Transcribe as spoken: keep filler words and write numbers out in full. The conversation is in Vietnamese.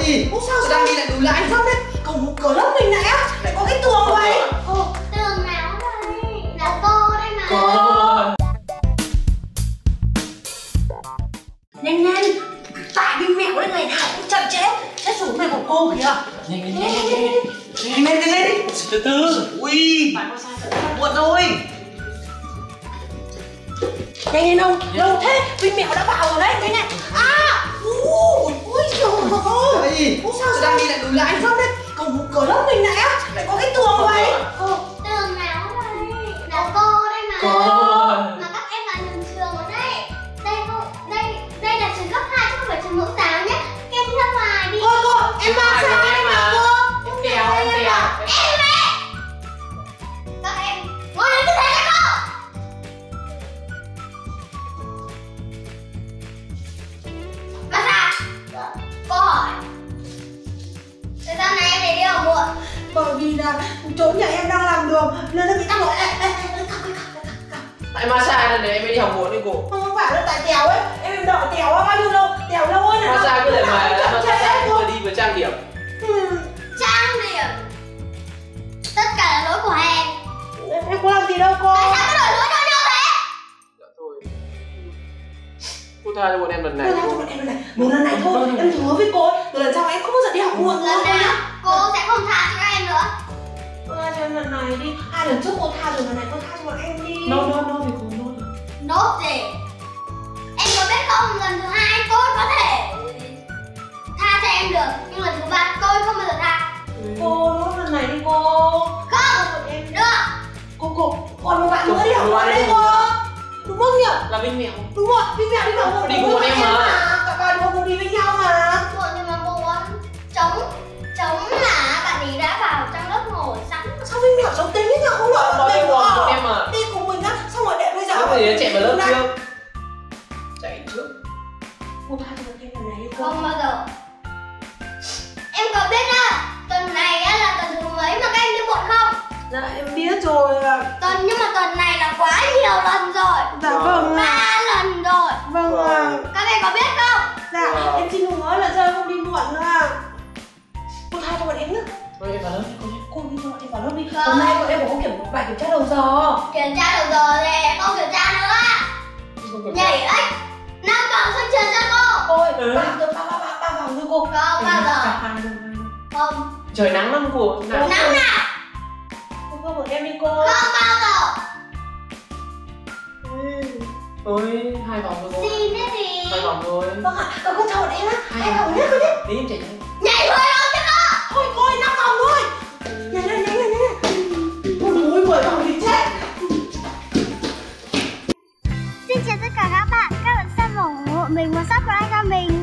gì? Ủa sao sao đang đi lại lùi lại? Sao đấy? Cổng một cửa lớp mình này á, lại có cái tường vậy. Ồ, tường nào đây? Là cô đây mà. Cô. Nhanh nhanh, tại vì mẹo đây này nào cũng chậm trễ. Sẽ xuống này của cô kìa. Nhanh nhanh nhanh nhanh nhanh nhanh nhanh nhanh nhanh từ từ. Ui, bạn có sai rồi, muộn rồi. Nhanh lên ông, lâu thế, Vinh mẹo đã vào rồi đấy, cái này. À, ui, ui trời ơi. Ủa sao đang đi lại lùi lại? Sao đấy? Cổng một cửa lớp mình này á, lại có cái tường vậy. Ồ, tường nào đây? Là cô đây mà. Cô. Mà các em là nhầm trường ở đây. Đây cô, đây, đây là trường cấp hai chứ không phải trường mẫu giáo nhé. Các em đi ra ngoài đi. Cô, cô, em mang sang đây mà cô. Em đèo, em đèo. Em ấy. Các em ngồi lên tư thế này cô. Bác à, cô hỏi tại sao này em lại đi học muộn? Bởi vì là chỗ nhà em đang làm đường nên là người ta gọi Tại massage nên để em mới đi học muộn đi cô. không phải là tại Tèo ấy, em đợi Tèo bao nhiêu lâu, Tèo lâu ấy. Massage cứ để mà massage vừa đi vừa trang điểm. Trang điểm. Tất cả là lỗi của em. Em có làm gì đâu cô. Tại sao cứ đổi lỗi cho nhau thế? Dạ thôi. Cô tha cho bọn em lần này. Cô tha cho bọn em lần này, một lần này thôi, em hứa với cô ấy, từ lần sau em không bao giờ đi học muộn nữa. Lần nào cô sẽ không tha cho các em nữa. Cô tha cho em lần này đi, hai lần trước cô tha rồi, lần này cô tha cho bọn em đi. No no no thì cô nốt. Nốt gì? Em có biết không, lần thứ hai tôi có thể tha cho em được, nhưng lần thứ ba tôi không bao giờ tha. Cô nốt lần này đi cô. Không, em được. Cô, cô, còn một bạn nữa đi học muộn đấy cô. Đúng không nhỉ? Là Vinh mẹo. Đúng rồi, Vinh mẹo đi học muộn. Đi cùng bọn em mà. Cả ba đứa cùng đi với nhau mà. Muộn nhưng mà muộn. Chống, chống là bạn ấy đã vào trong lớp ngồi sẵn. Sao Vinh mẹo xấu tính thế nhỉ? Không đợi Bọn bọn em em còn nữa. bọn em mà. Đi cùng mình á, xong rồi để bây giờ. Lúc thì chạy vào lớp trước. Chạy trước. Cô tha cho bọn em lần này đi cô. Không bao giờ. Em có biết á, tuần này á là tuần thứ mấy mà các em đi muộn không? Dạ em biết rồi ạ. Tuần nhưng mà tuần này là quá nhiều lần rồi. Dạ vâng ạ. Ba lần rồi. Vâng ạ. Các em có biết không? Dạ em xin hứa là giờ không đi muộn nữa ạ. Cô tha cho bọn em nhé. Thôi em vào lớp đi cô nhé. Cô đi cho bọn em vào lớp đi. Vâng. Hôm nay bọn em có kiểm bài kiểm tra đầu giờ. Kiểm tra đầu giờ thì không kiểm tra nữa. Nhảy ếch năm vòng sân trường cho cô. Cô ơi, Ừ. ba ba ba ba ba vòng thôi cô. Không bao giờ. Cả hai luôn. Không. Trời nắng lắm cô. Nắng nào. Cô cô bọn em đi cô. Không bao giờ. Ôi, hai vòng thôi cô. Xin thế thì Hai vòng thôi. Vâng ạ, cô cô chào bọn em á. Hai Hai vòng vòng nhé cô nhé. Đi em chạy nhanh. nhảy mười vòng cho cô. Thôi cô ơi, năm vòng thôi. Nhanh nhanh nhanh nhanh nhanh. Ôi mười vòng thì chết. Xin chào tất cả các bạn. Các bạn xem ủng hộ mình và subscribe cho mình